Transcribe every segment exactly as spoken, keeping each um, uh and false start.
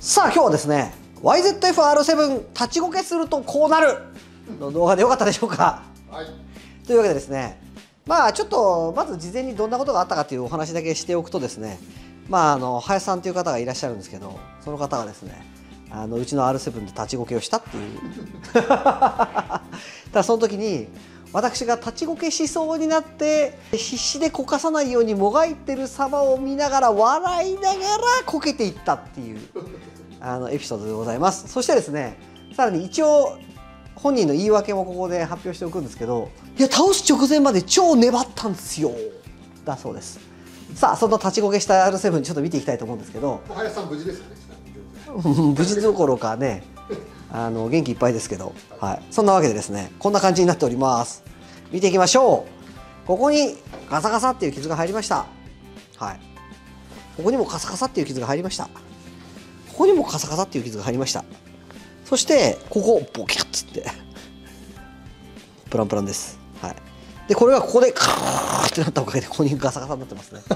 さあ今日はですね ワイゼットエフアールセブン 立ちこけするとこうなるの動画でよかったでしょうか。はい、というわけでですね、まあちょっとまず事前にどんなことがあったかというお話だけしておくとですね、まああの林さんという方がいらっしゃるんですけど、その方がですねあのうちの アールセブン で立ちこけをしたっていうただその時に私が立ちこけしそうになって必死でこかさないようにもがいてる様を見ながら笑いながらこけていったっていうあのエピソードでございます。そしてですね、さらに一応本人の言い訳もここで発表しておくんですけど、いや倒す直前まで超粘ったんですよだそうです。さあその立ちこけした アールセブン ちょっと見ていきたいと思うんですけど、 林さん無事ですよね。 無事どころかね、あの元気いっぱいですけど、はい、そんなわけでですねこんな感じになっております。見ていきましょう。ここにガサガサっていう傷が入りました。はい、ここにもカサカサっていう傷が入りました。ここにもカサカサっていう傷が入りました。そしてここボキャッつってプランプランです。はい、でこれがここでカーってなったおかげでここにガサガサになってますね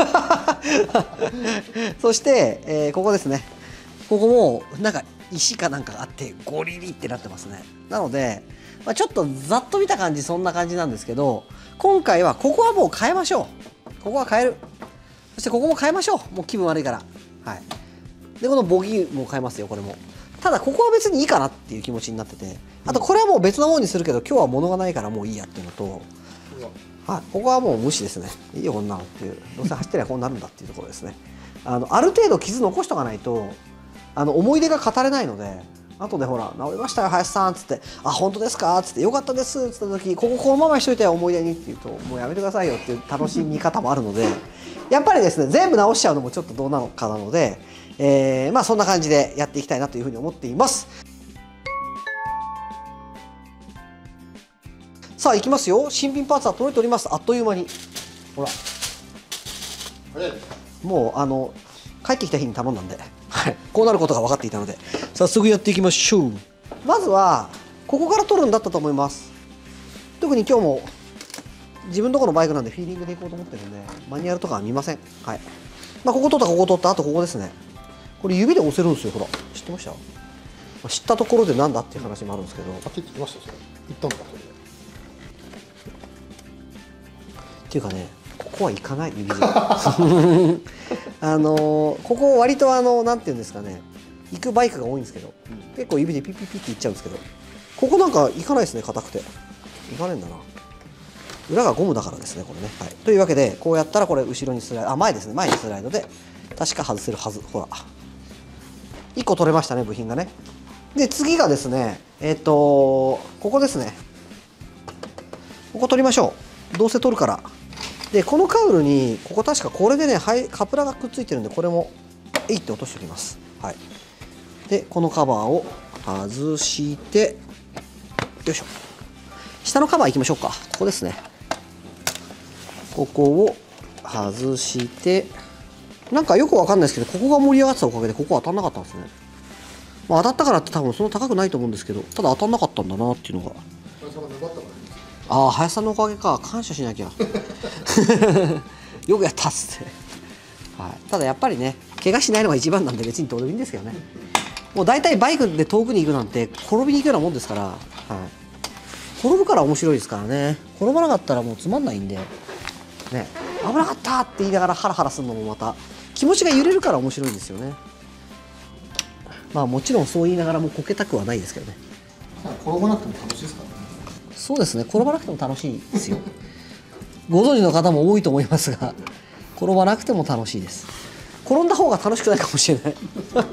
そして、えー、ここですね、ここもなんか石かなんかがあってゴリリってなってますね。なので、まあ、ちょっとざっと見た感じそんな感じなんですけど、今回はここはもう変えましょう。ここは変える。そしてここも変えましょう。もう気分悪いから。はい、でこのボギーも変えますよ。これもただここは別にいいかなっていう気持ちになってて、あとこれはもう別のものにするけど今日は物がないからもういいやっていうのと、はい、ここはもう無視ですね。いいよこんなのっていう、どうせ走ってりゃこうなるんだっていうところですね。あのある程度傷残しとかないとあの思い出が語れないので、後でほら「治りましたよ林さん」っつって「あ本当ですか?」っつって「よかったです」っつった時「こここのままにしといてよ思い出に」って言うと「もうやめてくださいよ」っていう楽しみ方もあるのでやっぱりですね全部直しちゃうのもちょっとどうなのかなので、えー、まあそんな感じでやっていきたいなというふうに思っています。さあいきますよ。新品パーツは届いております。あっという間にほらもうあの帰ってきた日に頼んだんで、はい、こうなることが分かっていたので早速やっていきましょう。まずはここから取るんだったと思います。特に今日も自分のところのバイクなんでフィーリングでいこうと思ってるんでマニュアルとかは見ません。はい、まあ、ここ取ったここ取ったあとここですね。これ指で押せるんですよ。ほら知ってました？まあ、知ったところでなんだっていう話もあるんですけど、 あっち行ってきました。それ行ったんだそれで。 っていうかね、ここは行かない指であのー、ここ割とあのなんていうんですかね、行くバイクが多いんですけど、うん、結構指でピッピッピッって行っちゃうんですけど、ここなんか行かないですね。硬くて行かねえんだな。裏がゴムだからですねこれね。はい、というわけでこうやったらこれ後ろにスライド、あ前ですね、前にスライドで確か外せるはず。ほらいっこ取れましたね部品がね。で次がですねえっとここですね。ここ取りましょう。どうせ取るから。でこのカウルにここ確かこれでねカプラがくっついてるんでこれもえいって落としておきます。はい、でこのカバーを外してよいしょ。下のカバーいきましょうか。ここですね。ここを外してなんかよくわかんないですけどここが盛り上がってたおかげでここ当たんなかったんですね。まあ、当たったからって多分そんな高くないと思うんですけど、ただ当たんなかったんだなっていうのが。ああ林さんのおかげか。感謝しなきゃよくやったっつって、はい、ただやっぱりね怪我しないのが一番なんで別にどうでもいいんですけどね。もう大体バイクで遠くに行くなんて転びに行くようなもんですから、はい、転ぶから面白いですからね。転ばなかったらもうつまんないんでね、危なかったって言いながらハラハラするのもまた気持ちが揺れるから面白いんですよね。まあもちろんそう言いながらもこけたくはないですけどね。 転ばなくても楽しいですからね。 そうですね、転ばなくても楽しいですよご存知の方も多いと思いますが転ばなくても楽しいです。転んだ方が楽しくないかもしれない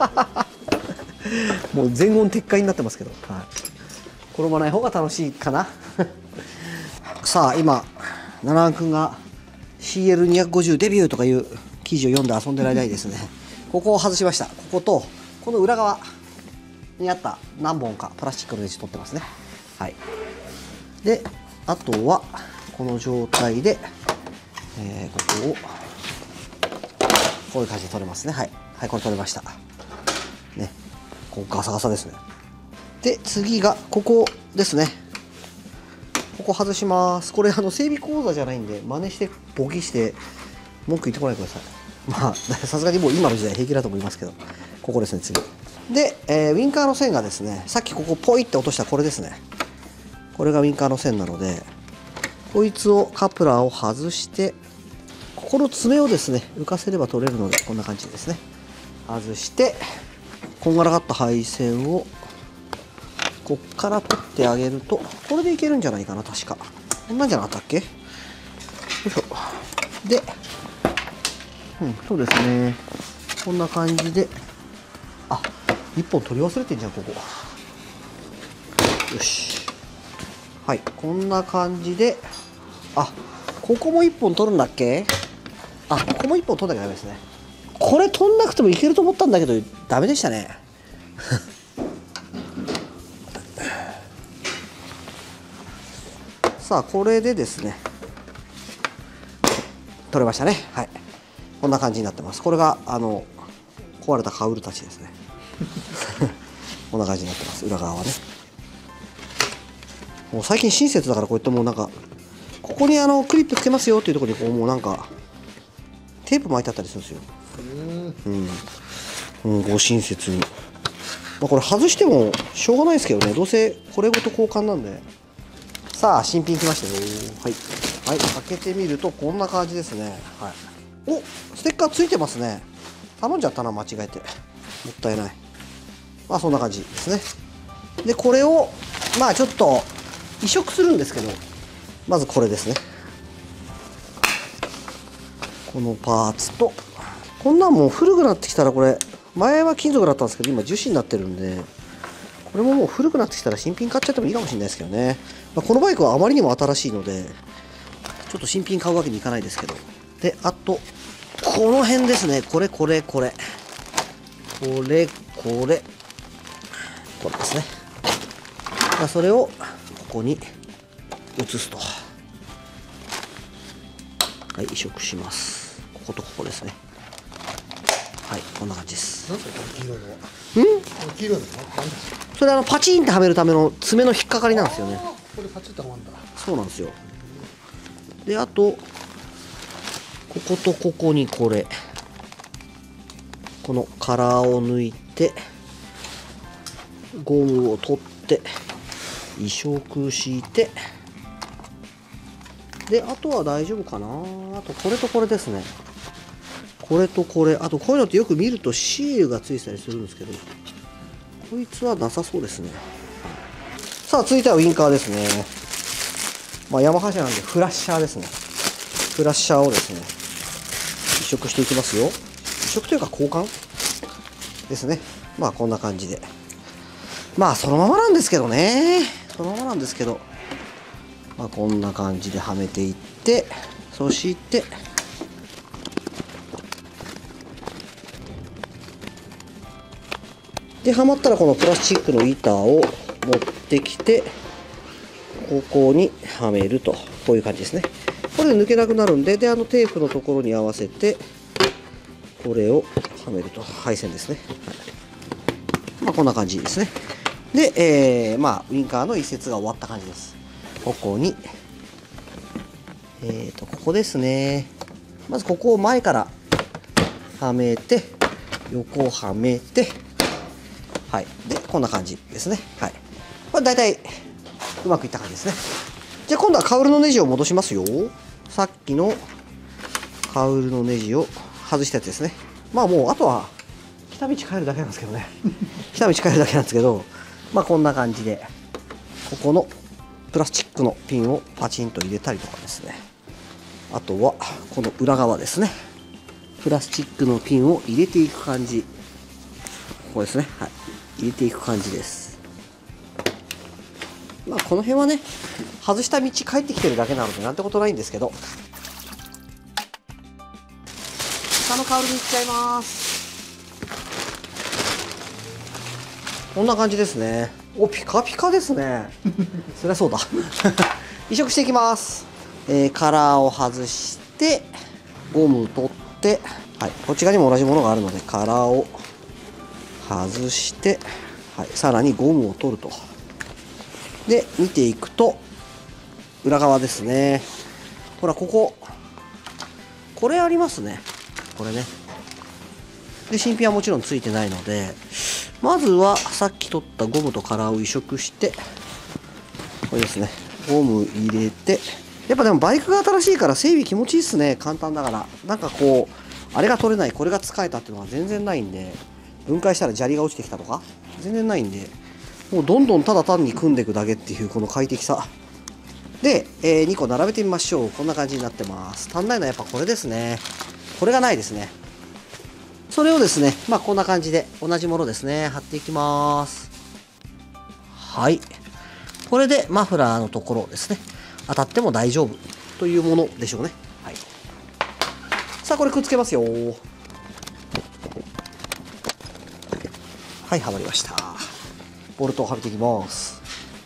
もう全言撤回になってますけど、はい、転ばない方が楽しいかなさあ今七蘭君が シーエルにひゃくごじゅう デビューとかいう記事を読んで遊んでる間にですねここを外しました。こことこの裏側にあった何本かプラスチックのネジ取ってますね。はい、であとはこの状態で、えー、ここをこういう感じで取れますね。はい、はい、これ取れましたね。ここガサガサですね。で次がここですね。ここ外します。これあの整備講座じゃないんで真似してボキして文句言ってこないでください。まあさすがにもう今の時代平気だと思いますけど、 ここですね、次で、えー、ウインカーの線がですね、さっきここポイって落としたこれですね。これがウインカーの線なので、こいつをカプラーを外して、ここの爪をですね浮かせれば取れるので、こんな感じですね。外してこんがらがった配線をこっから取ってあげると、これでいけるんじゃないかな。確かこんなんじゃなかったっけ。よいしょ。で、うん、そうですね、こんな感じで、あ、いっぽん取り忘れてんじゃん、ここ。よし、はい、こんな感じで、あ、ここもいっぽん取るんだっけ。あ、ここもいっぽん取んなきゃダメですね。これ取んなくてもいけると思ったんだけどダメでしたねさあ、これでですね取れましたね。はい、こんな感じになってます。これがあの壊れたカウルたちですねこんな感じになってます、裏側はね。もう最近親切だから、こういったもうなんかここにあのクリップつけますよっていうところにこうもうなんかテープ巻いてあったりするんですよ。うん、うん、ご親切に。まあこれ外してもしょうがないですけどね、どうせこれごと交換なんで。さあ、新品来ましたよ。はい、はい、開けてみるとこんな感じですね。はい、お、ステッカーついてますね。頼んじゃったな、間違えて。もったいない。まあそんな感じですね。でこれをまあちょっと移植するんですけど、まずこれですね。このパーツと、こんなんもう古くなってきたら、これ前は金属だったんですけど今樹脂になってるんで、これももう古くなってきたら新品買っちゃってもいいかもしれないですけどね。まあ、このバイクはあまりにも新しいのでちょっと新品買うわけにいかないですけど。であとこの辺ですね、これこれこれこれこれこれですね。まあそれをここに移すと、はい、移植します。こことここですね。はい、こんな感じです。 なんですか、黄色いのは。 ん？ 黄色いのは何ですか。 それあのパチンってはめるための爪の引っかかりなんですよね。 これパチッとはまんだ。 そうなんですよ。であとこことここにこれ、このカラーを抜いてゴムを取って移植して、であとは大丈夫かな。あとこれとこれですね。これとこれ、あとこういうのってよく見るとシールがついてたりするんですけど、こいつはなさそうですね。さあ続いてはウインカーですね。まあヤマハ社なんでフラッシャーですね。フラッシャーをですね移植していきますよ。移植というか交換ですね。まあこんな感じで、まあそのままなんですけどね、そのままなんですけど、まあこんな感じではめていって、そしてではまったらこのプラスチックの板を持ってきてここにはめると、こういう感じですね。これで抜けなくなるんで、であのテープのところに合わせてこれをはめると、配線ですね。はい、まあこんな感じですね。で、えー、まあウインカーの移設が終わった感じです。ここにえーとここですね。まずここを前からはめて、横をはめて、はい、でこんな感じですね。はい、これ大体うまくいった感じですね。じゃあ今度はカウルのネジを戻しますよ。さっきのカウルのネジを外したやつですね。まあもうあとは来た道帰るだけなんですけどね来た道帰るだけなんですけど、まあこんな感じでここのプラスチックのピンをパチンと入れたりとかですね、あとはこの裏側ですね、プラスチックのピンを入れていく感じ、ここですね、はい、入れていく感じです。まあこの辺はね外した道帰ってきてるだけなのでなんてことないんですけど、下のカウルにいっちゃいます。こんな感じですね。お、ピカピカですねそりゃそうだ移植していきます。えー、カラーを外してゴム取って、はい、こっち側にも同じものがあるのでカラーを外して、はい、さらにゴムを取ると。で見ていくと裏側ですね。ほらこここれありますね。これねで新品はもちろんついてないので、まずはさっき取ったゴムとカラーを移植して、これですね、ゴム入れて、やっぱでもバイクが新しいから整備気持ちいいっすね。簡単だから。なんかこうあれが取れない、これが使えたっていうのが全然ないんで、分解したら砂利が落ちてきたとか全然ないんで、もうどんどんただ単に組んでいくだけっていうこの快適さで、えー、にこ並べてみましょう。こんな感じになってます。足んないのはやっぱこれですね。これがないですね。それをですね、まあこんな感じで同じものですね、貼っていきます。はい。これでマフラーのところですね、当たっても大丈夫というものでしょうね。はい。さあこれくっつけますよ。はい、はまりました。ボルトをはめていきます。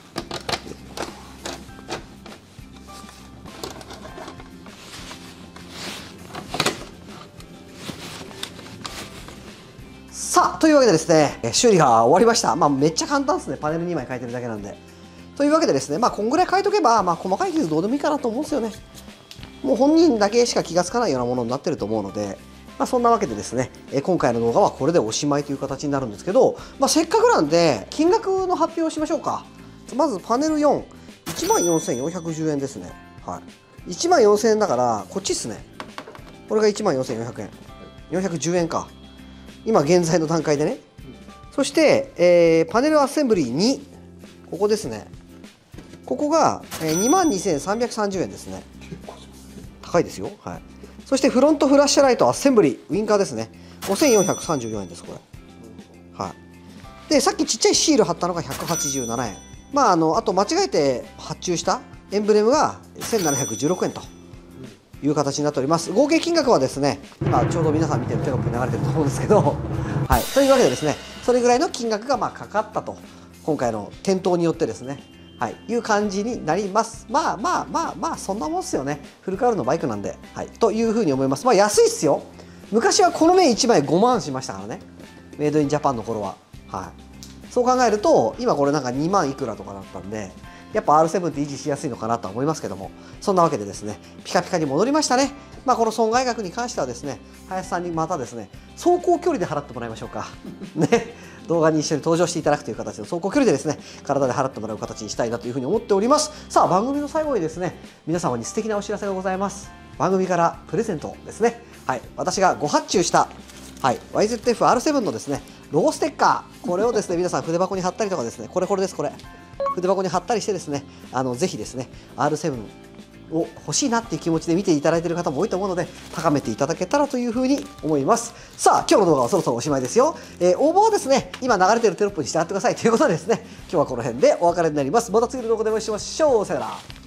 さあというわけでですね、修理が終わりました。まあめっちゃ簡単ですね。パネルにまい変えてるだけなんで。というわけでですね、まあこんぐらい変えとけば、まあ細かい傷どうでもいいかなと思うんですよね。もう本人だけしか気がつかないようなものになってると思うので、まあそんなわけでですね、今回の動画はこれでおしまいという形になるんですけど、まあせっかくなんで金額の発表をしましょうか。まずパネルよん、いちまんよんせんよんひゃくじゅうえんですね。はい。いちまんよんせんえんだからこっちっすね。これがいちまんよんせんよんひゃくえん。よんひゃくじゅうえんか。今現在の段階でね。そして、えー、パネルアッセンブリーに、ここですね。ここが、えー、にまんにせんさんびゃくさんじゅうえんですね。高いですよ。はい。そしてフロントフラッシュライトアッセンブリー、ウインカーですね。ごせんよんひゃくさんじゅうよんえんです、これ。はい。で、さっきちっちゃいシール貼ったのがひゃくはちじゅうななえん。まあ、あの、あと間違えて発注したエンブレムがせんななひゃくじゅうろくえんという形になっております。合計金額はですね、今ちょうど皆さん見てるテロップに流れてると思うんですけど、はい。というわけでですね、それぐらいの金額がまあかかったと、今回の店頭によってですね、はい、いう感じになります。まあまあまあまあ、そんなもんっすよね。フルカウルのバイクなんで、はい。というふうに思います。まあ安いっすよ。昔はこの面いちまいごまんしましたからね。メイドインジャパンの頃は。はい。そう考えると、今これなんかにまんいくらとかだったんで、やっぱ アールセブン って維持しやすいのかなとは思いますけども、そんなわけでですね、ピカピカに戻りましたね。まあこの損害額に関してはですね、林さんにまたですね、走行距離で払ってもらいましょうか。ね、動画に一緒に登場していただくという形の走行距離でですね、体で払ってもらう形にしたいなというふうに思っております。さあ番組の最後にですね、皆様に素敵なお知らせがございます。番組からプレゼントですね。はい、私がご発注した、はい、ワイゼットエフアールセブン のですね、ロゴステッカー、これをですね、皆さん筆箱に貼ったりとかですね、これこれです、これ。筆箱に貼ったりしてですね、あのぜひですね アールセブン を欲しいなっていう気持ちで見ていただいている方も多いと思うので、高めていただけたらというふうに思います。さあ今日の動画はそろそろおしまいですよ。えー、応募はですね、今流れているテロップに従ってくださいということでですね、今日はこの辺でお別れになります。また次の動画でお会いしましょう。さよなら。